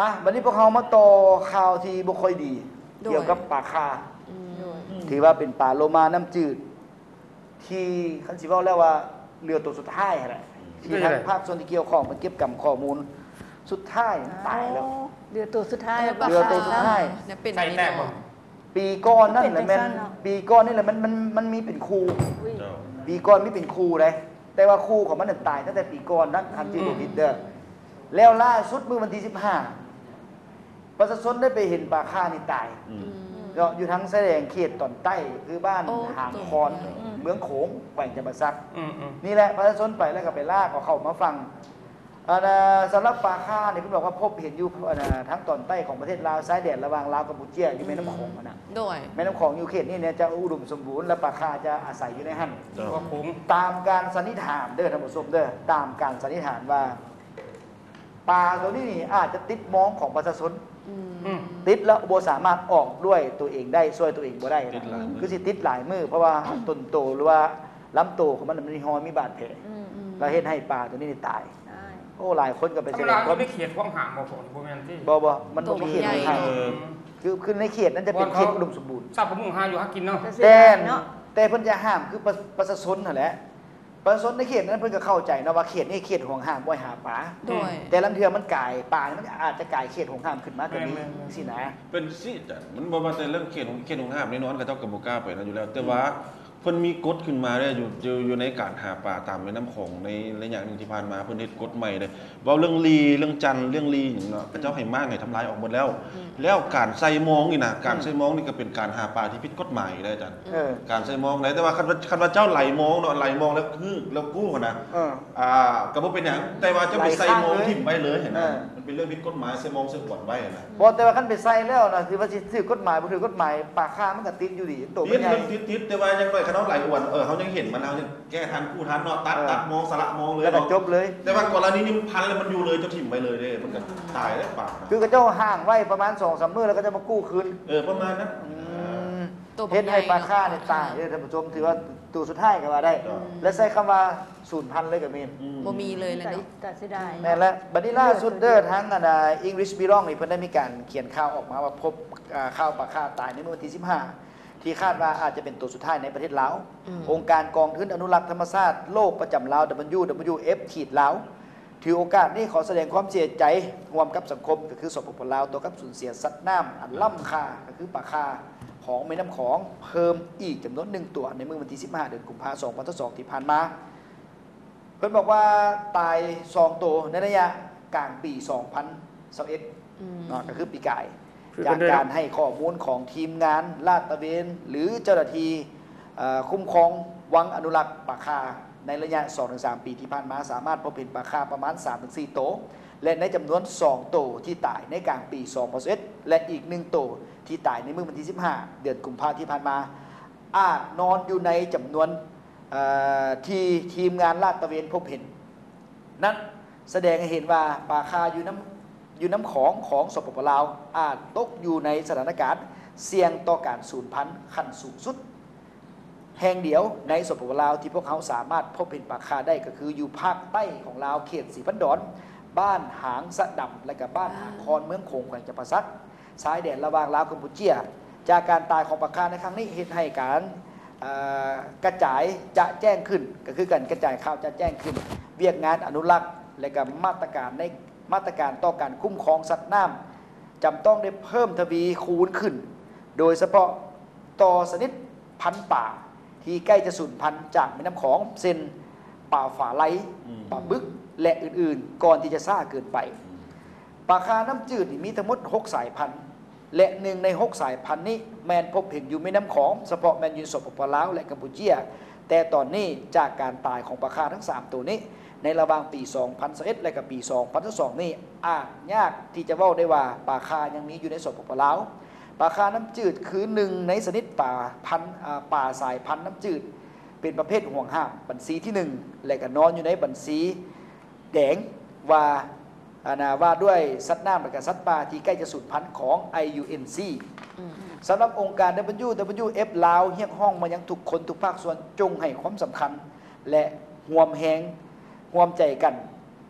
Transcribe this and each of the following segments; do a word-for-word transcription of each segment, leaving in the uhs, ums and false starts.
อ่ะวันนี้พวกเขามาต่อข่าวที่บ่ค่อยดี เกี่ยวกับปลาคาถือว่าเป็นปลาโลมาน้ำจืดที่คันสิเว้าแล้วว่าเรือตัวสุดท้ายแหละที่ทางภาคส่วนที่เกี่ยวข้องมันเก็บกำข้อมูลสุดท้ายตายแล้วเรือตัวสุดท้ายเรือตัวสุดท้ายใส่แตกบ่ปีก่อนนั่นแหละมันปีก่อนนี่แหละมันมันมันมีเป็นครูปีก่อนมีเป็นครูเลยแต่ว่าครูของมันเนี่ยตายตั้งแต่ปีก่อนนั่นทำจีโรบิดเดอร์แล้วล่าสุดเมื่อวันที่สิบห้าประชาชนได้ไปเห็นปลาคานี่ตายก็อยู่ทั้งแสดงเขตตอนใต้คือบ้านหางคอนเมืองโขงแขวงจำปาสักนี่แหละประชาชนไปแล้วก็ไปลากเขามาฟังสำหรับปลาคาเนี่ยพี่บอกว่าพบเห็นอยู่ทั้งตอนใต้ของประเทศลาวซ้ายแดนระหว่างลาวกับกัมพูชาอยู่แม่น้ำโขงนะแม่น้ำโขงอยู่เขตนี้เนี่ยจะอุดมสมบูรณ์และปลาคาจะอาศัยอยู่ในหั่นตามการสันนิษฐานเด้อท่านผู้ชมเด้อตามการสันนิษฐานว่าปลาตัวนี้นี่อาจจะติดมองของประชาชนติดแล้วโบสามารถออกด้วยตัวเองได้ช่วยตัวเองบ่ได้คือสิติดหลายมือเพราะว่าต้นโตหรือว่าลำโตของมันมันมีหอยมีบาดแผลแล้วเฮ็ดให้ปลาตัวนี้ตายโอ้หลายคนก็ไปแสดงความไม่เขียดความห่างบ่ผมบ่แม่นที่บ่บ่มันบ่มีเขตของห่างคือคือในเขตนั้นจะเป็นเขตอุดมสมบูรณ์ทราบผมหาอยู่หากินเนาะแต่แต่เพิ่นจะห้ามคือประชาชนนั่นแหละประชาชนในเขตนั้นเพิ่นก็เข้าใจนะว่าเขตนี้เขตห่วงห้ามบ่ให้หาปลาแต่ลำเทื่อมันกลายปลามันอาจจะกลายเขตห่วงห้ามขึ้นมาก็มีสินะเป็นสิจ้ะมันบ่ว่าแต่เรื่องเขตของเขตห่วงห้ามแน่นอนเขาเจ้าก็บ่กล้าไปนะอยู่แล้วแต่ว่าเพิ่นมีกฎขึ้นมาได้อยู่อยู่ในการหาปลาตามแม่น้ำโขงในระยะหนึ่งที่ผ่านมาเพิ่นเฮ็ดกฎใหม่เลยเว้าเรื่องลีเรื่องจันเรื่องลีหยังเนาะเขาเจ้าให้มากให้ทำลายออกหมดแล้วแล้วการใส่มองนี่นะการใส่มองนี่ก็เป็นการหาปลาที่ผิดกฎหมายได้อาจารย์การใส่มองไหนแต่ว่าคันว่าคันว่าเจ้าไหลมองเนาะไหลมองแล้วคือแล้วกู้กันนะอ่าก็บ่เป็นหยังแต่ว่าเจ้าไปใส่มองทิ่มไว้เลยเห็นมั้ยมันเป็นเรื่องผิดกฎหมายใส่มองใส่ขวดไว้นะบ่แต่ว่าคันไปใส่แล้วนะที่ว่าสิถือกฎหมายบ่ถือกฎหมายปลาคามันก็ติดอยู่ดิตัวมันใหญ่ติดๆแต่ว่ายังน้อยคันเอาไหลอ้วนเออเขายังเห็นมันเขายังแก้ทันกู้ทันเนาะตัดตัดมองสละมองเลยแล้วก็จบเลยแต่ว่ากรณีนี้มันพันแล้วมันอยู่เลยเจ้าถิ่มไปเลยเด้มันก็ตายแล้วปากคือกระเจ้าห่างไว้ประมาณ สองสาม มื้อแล้วก็จะมากู้คืนเออประมาณนั้นเฮ็ดให้ปลาคาเนี่ยตายเด้อท่านผู้ชมถือว่าตัวสุดท้ายก็ว่าได้และใช้คำว่าสูญพันธุ์เลยก็มีบ่มีเลยแล้วนี่ตัดสิได้แม่นแล้วบัดนี้ล่าสุดเด้อทั้งอันน่ะ English Belong นี่เพิ่นได้มีการเขียนข่าวออกมาว่าพบข่าวปลาคาตายในเมื่อวันที่สิบห้าที่คาดว่าอาจจะเป็นตัวสุดท้ายในประเทศลาวองค์การกองทุนอนุรักษ์ธรรมชาติโลกประจำลาว ดับเบิลยู ดับเบิลยู เอฟ ขีดลาวถือโอกาสนี้ขอแสดงความเสียใจร่วมกับสังคมก็คือสปปลาวตัวกับสูญเสียสัตว์น้ำอันล้ำค่าก็คือปลาคาของแม่น้ำของเพิ่มอีกจำนวนหนึ่งตัวในเมื่อวันที่สิบห้าเดือนกุมภาพันธ์สองพันยี่สิบสองที่ผ่านมาเพิ่นบอกว่าตายสองตัวในระยะกลางปีสองพันยี่สิบเอ็ดเนาะก็คือปีกายจากการให้ข้อมูลของทีมงานลาดตระเวนหรือเจ้าหน้าที่คุ้มครองวังอนุรักษ์ปลาคาในระยะ สองถึงสาม ปีที่ผ่านมาสามารถพบเห็นปลาคาประมาณ สามถึงสี่ ตัวและในจำนวนสองตัวที่ตายในกลางปีสองพันยี่สิบเอ็ดและอีกหนึ่งตัวที่ตายในเมื่อวันที่สิบห้าเดือนกุมภาพันธ์ที่ผ่านมาอาจนอนอยู่ในจำนวนที่ทีมงานลาดตระเวนพบเห็นนั้นแสดงให้เห็นว่าปลาคาอยู่น้ำอยู่น้ำของของสปปลาวอาจตกอยู่ในสถานการณ์เสี่ยงต่อการสูญพันธุ์ขั้นสูงสุดแห่งเดียวในสปปลาวที่พวกเขาสามารถพบเห็นปลาคาได้ก็คืออยู่ภาคใต้ของลาวเขตสีพันดอนบ้านหางสะดำและก็บ้านหางคอนเมืองโขงแขวงจำปาสักสายแดนระหว่างลาวกัมพูชาจากการตายของปลาคาในครั้งนี้เหตุให้การกระจายจะแจ้งขึ้นก็คือการกระจายข่าวจะแจ้งขึ้นเวียกงานอนุรักษ์และก็มาตรการในมาตรการต่อการคุ้มครองสัตว์น้ำจำต้องได้เพิ่มทวีคูณขึ้นโดยเฉพาะต่อชนิดพันธุ์ป่าที่ใกล้จะสูญพันธุ์จากแม่น้ำของเช่นป่าฝาไหลป่าบึกและอื่นๆก่อนที่จะซ่าเกินไปปลาคาน้ำจืดมีทั้งหมดหกสายพันธุ์และหนึ่งในหกสายพันธุ์นี้แมนพบเห็นอยู่แม่น้ำของเฉพาะแมนยูสปปลาวและกัมพูชาแต่ตอนนี้จากการตายของปลาคาทั้งสามตัวนี้ในระหว่างปีสองพันยี่สิบเอ็ดและกับปีสองพันยี่สิบสองนี่อาจยากที่จะเว้าได้ว่าปลาคายังมีอยู่ในสปปลาวปลาคาน้ำจืดคือหนึ่งในชนิดป่าพันธุ์ป่าสายพันธุ์น้ำจืดเป็นประเภทห่วงห้ามบัญชีที่หนึ่งและก็นอนอยู่ในบัญชีแดงว่าอานาว่าด้วยสัตว์น้ำและก็สัตว์ป่าที่ใกล้จะสูญพันธุ์ของ ไอ ยู เอ็น ซี สำหรับองค์การ ดับเบิลยู ดับเบิลยู เอฟ ลาวเรียกห้องมายังทุกคนทุกภาคส่วนจงให้ความสำคัญและห่วมแหงห่วมใจกันต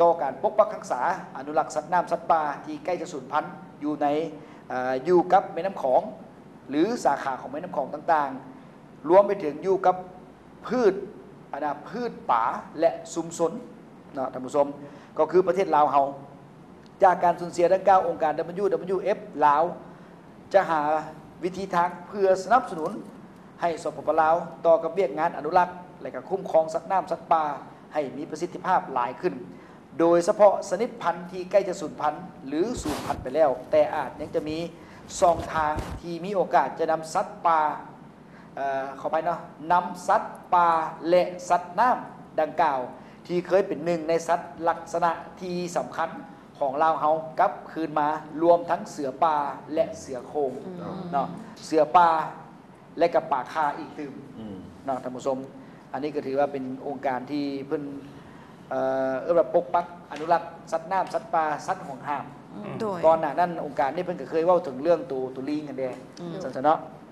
ต่อการปกปักรักษาอนุรักษ์สัตว์น้ำสัตว์ป่าที่ใกล้จะสูญพันธุ์อยู่ในอ่าอยู่กับแม่น้ำของหรือสาขาของแม่น้ำของต่างๆรวมไปถึงอยู่กับพืชอาณาพืชป่าและชุมชนเนาะท่านผู้ชมก็คือประเทศลาวเฮาจากการสูญเสียดังกล่าวองค์การ ดับเบิลยู ดับเบิลยู เอฟ ลาวจะหาวิธีทางเพื่อสนับสนุนให้สปปลาวต่อกับเวียกงานอนุรักษ์และก็คุ้มครองสัตว์น้ำสัตว์ป่าให้มีประสิทธิภาพหลายขึ้น โดยเฉพาะชนิดพันธุ์ที่ใกล้จะสูญพันธุ์หรือสูญพันธุ์ไปแล้ว แต่อาจยังจะมีช่องทางที่มีโอกาสจะนำสัตว์ป่าเอ่อเข้าไปเนาะนำสัตว์ป่าและสัตว์น้ำดังกล่าว ที่เคยเป็นหนึ่งในสัตว์ลักษณะที่สำคัญของลาวเฮากลับคืนมารวมทั้งเสือป่าและเสือโคร่งเนาะเสือป่าและกับป่าคาอีกตื่มอืมเนาะท่านผู้ชมอันนี้ก็ถือว่าเป็นองค์การที่เพิ่นเอ่อเอื้อแบบปกปักอนุรักษ์สัตว์น้ำสัตว์ป่าสัตว์ห่วงห้ามโดยก่อนหน้านั้นองค์การนี่เพิ่นก็เคยเว้าถึงเรื่องตัวตัวลิงกันแดสันๆเนาะ